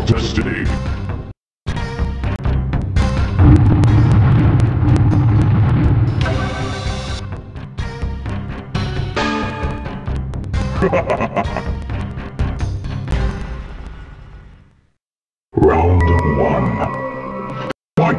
destiny. Round one. Fight!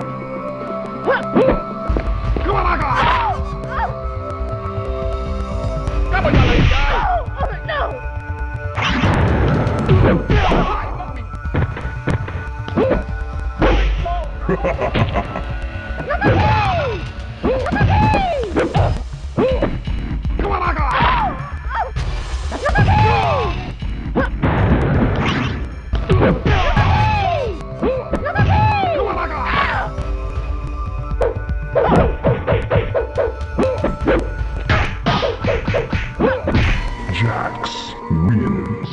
Jax wins.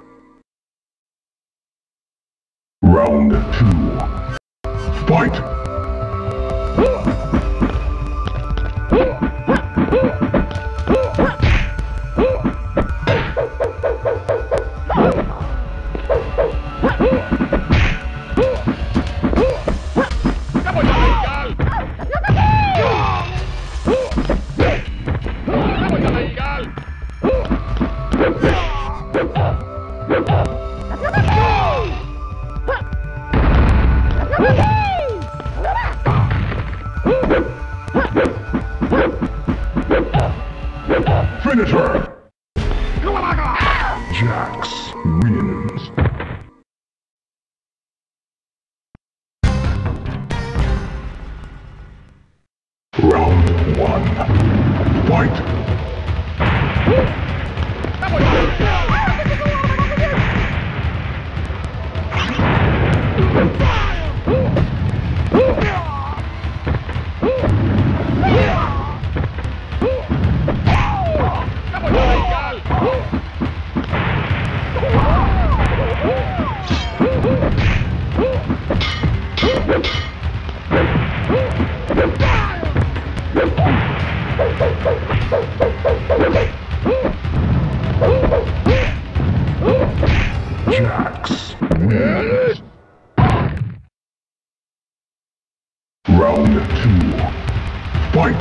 Round two. Fight! Finish her! Jax wins. Round one. Fight! Jax wins. Round two. Fight!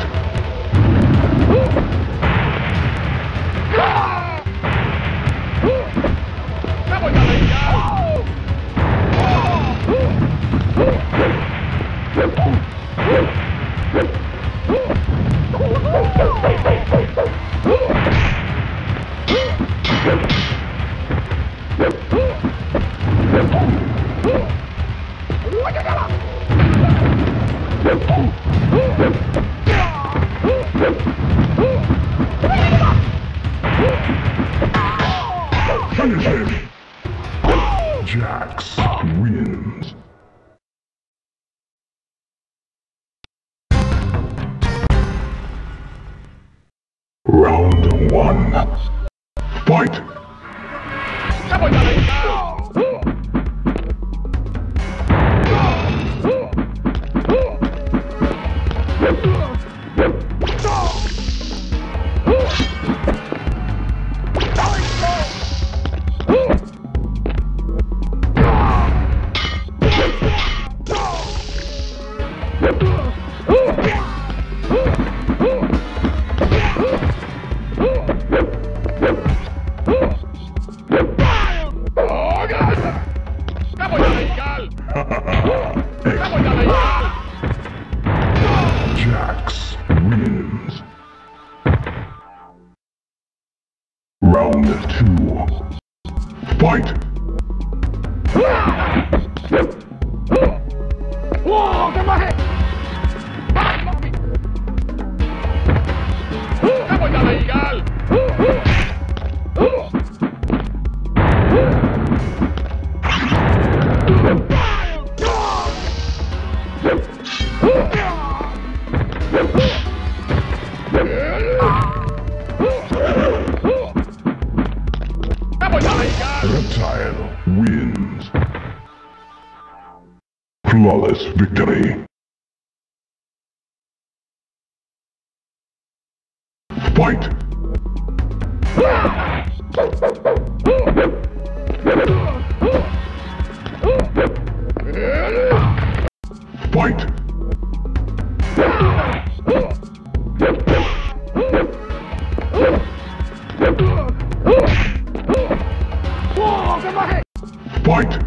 Finish him! Jax wins. Round one. Fight! Jax wins. Round two. Fight! Reptile wins. Flawless victory. Fight! Fight!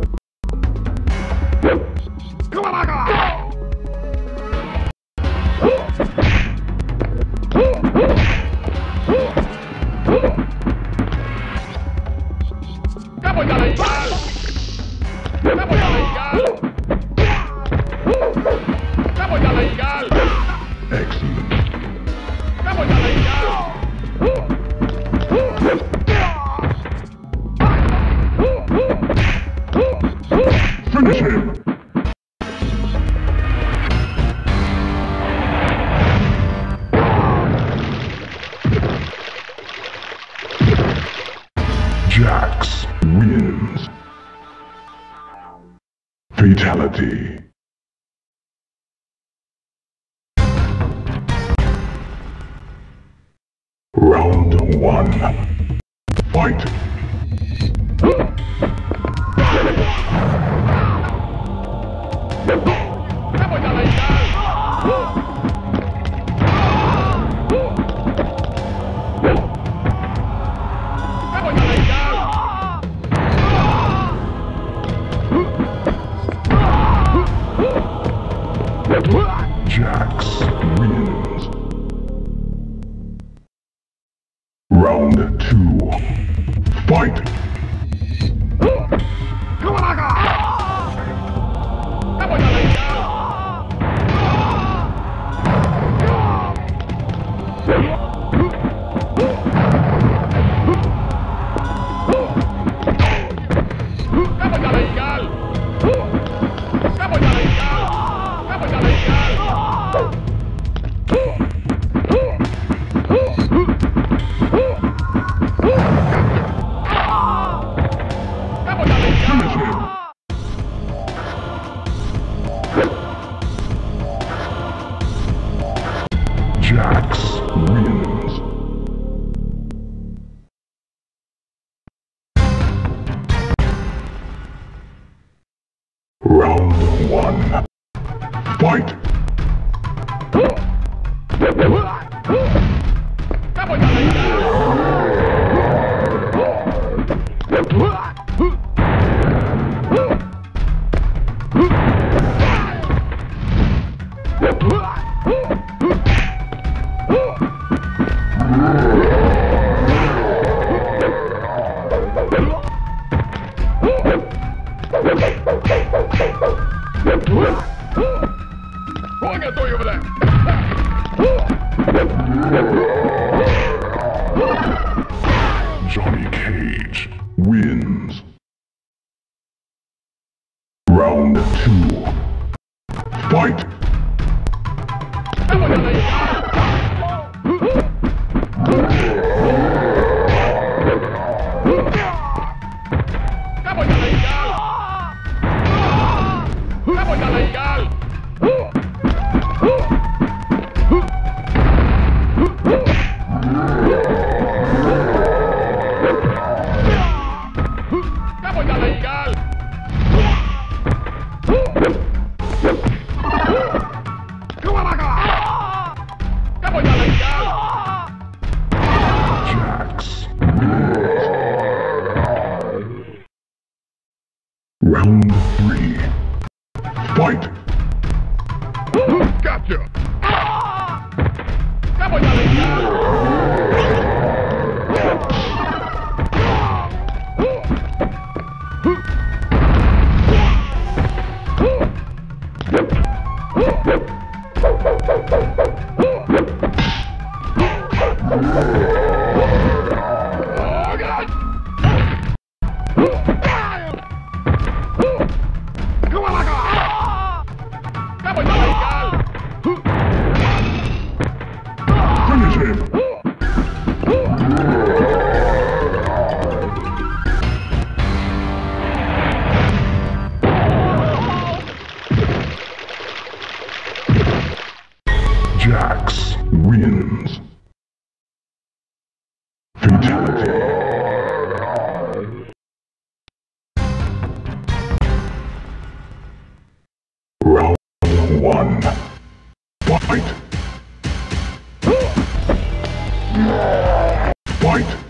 Excellent. Finish him! Jax wins. Fatality. Round 1. Fight! Jax wins. Round 2. Fight! Jax wins. Round 1. Fight! Johnny Cage wins. Round 2. Fight! Jax wins. Round 3. Fight! Gotcha! Finish him! Jax wins. Fatality. Round 1. Fight! Fight!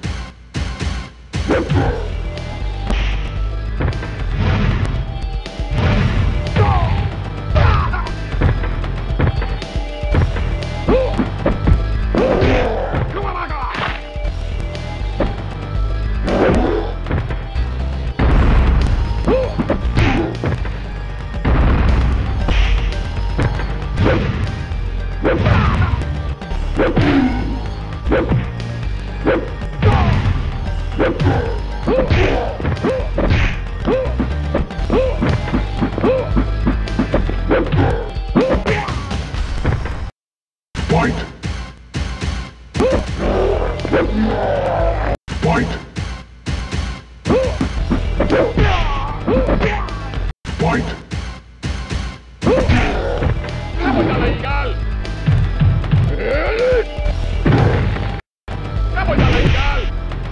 Fight! Fight! ¡Vamos a legal! ¡Vamos a legal!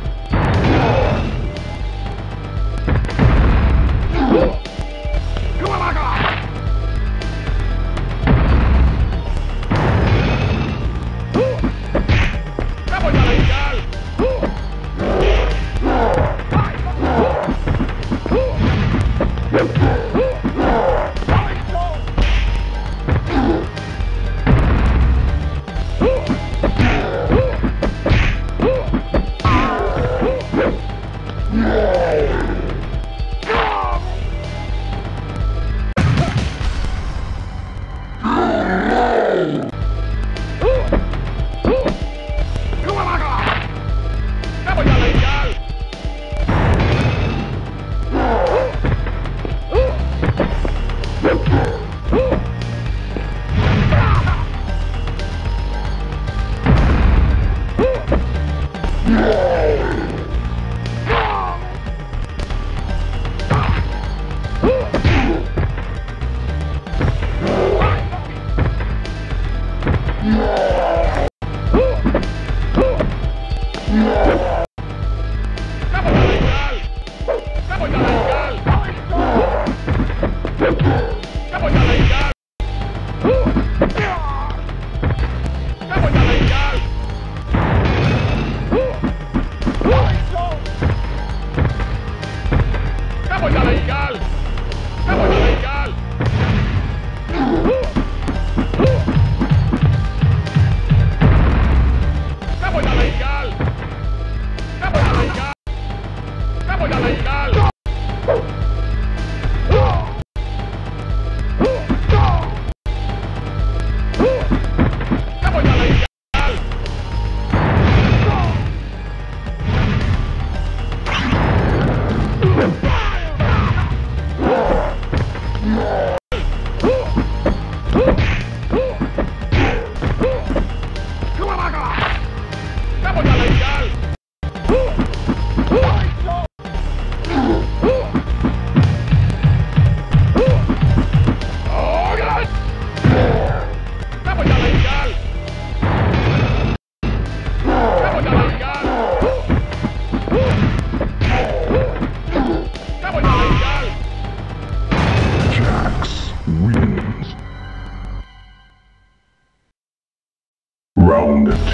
Round 2.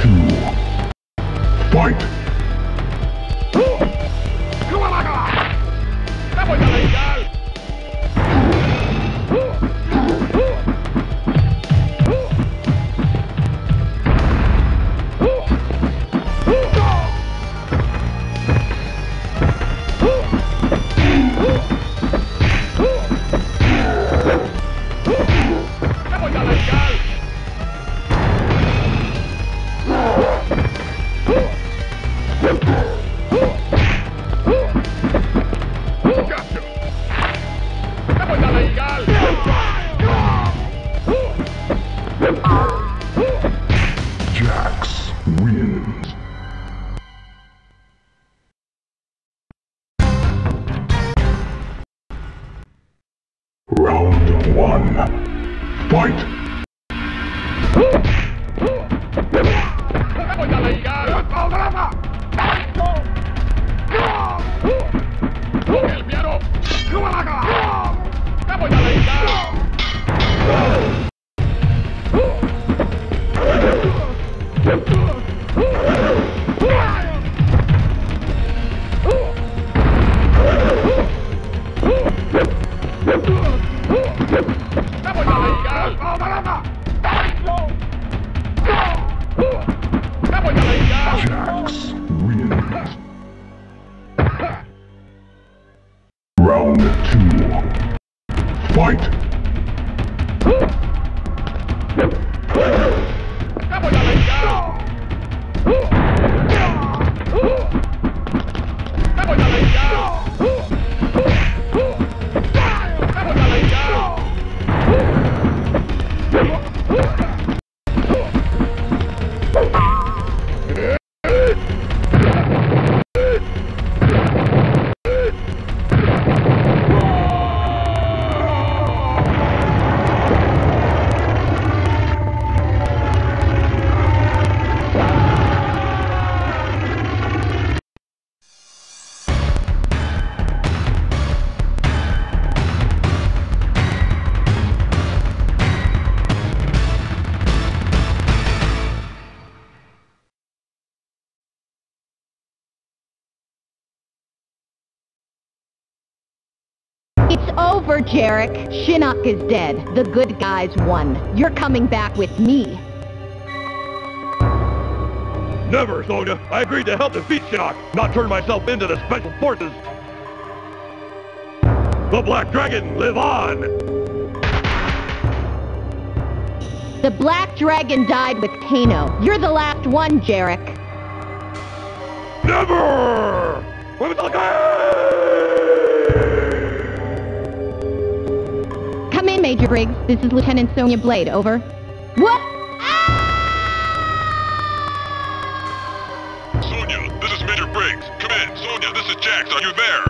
Fight! Jax wins. Round 1. Fight! Jax wins. Round 2. Fight! over, Jarek. Shinnok is dead. The good guys won. You're coming back with me. Never, Sonya. I agreed to help defeat Shinnok, not turn myself into the Special Forces. The Black Dragon, live on! The Black Dragon died with Kano. You're the last one, Jarek. Never! Come in, Major Briggs. This is Lieutenant Sonya Blade, over. What? Sonya, this is Major Briggs. Come in. Sonya, this is Jax. Are you there?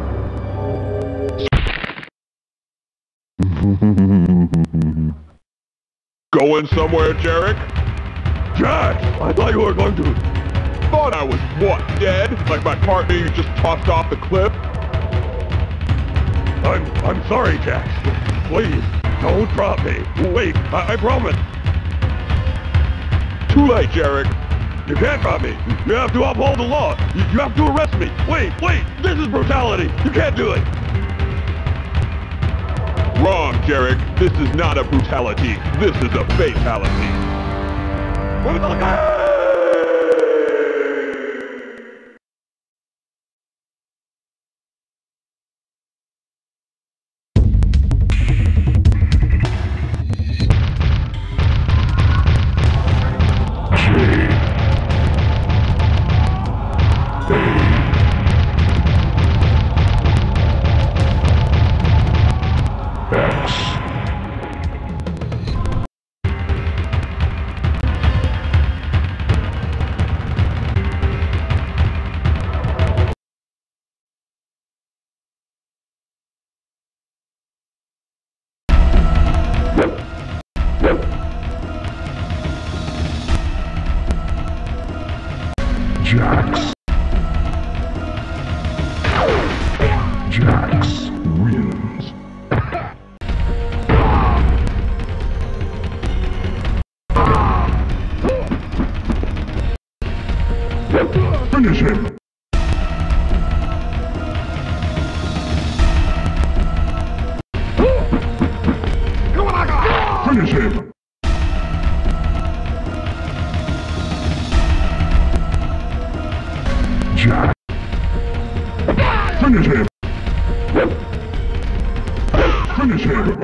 Going somewhere, Jarek? Jax! I thought you were going to... Thought I was what, dead? Like my partner you just tossed off the cliff? I'm sorry, Jax. Please, don't drop me. Wait, I promise. Too late, Jarek. You can't drop me. You have to uphold the law. You have to arrest me. Wait, this is brutality. You can't do it. Wrong, Jarek. This is not a brutality. This is a fatality. Jax wins. Finish him. Finish him. Jax. Finish him. Finish him.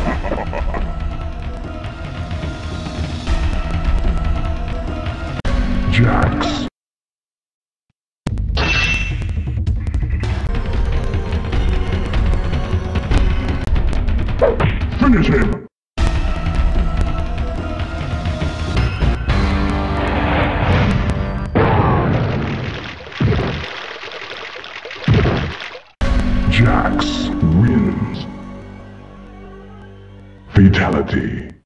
Jax. Finish him. Jax wins. Fatality.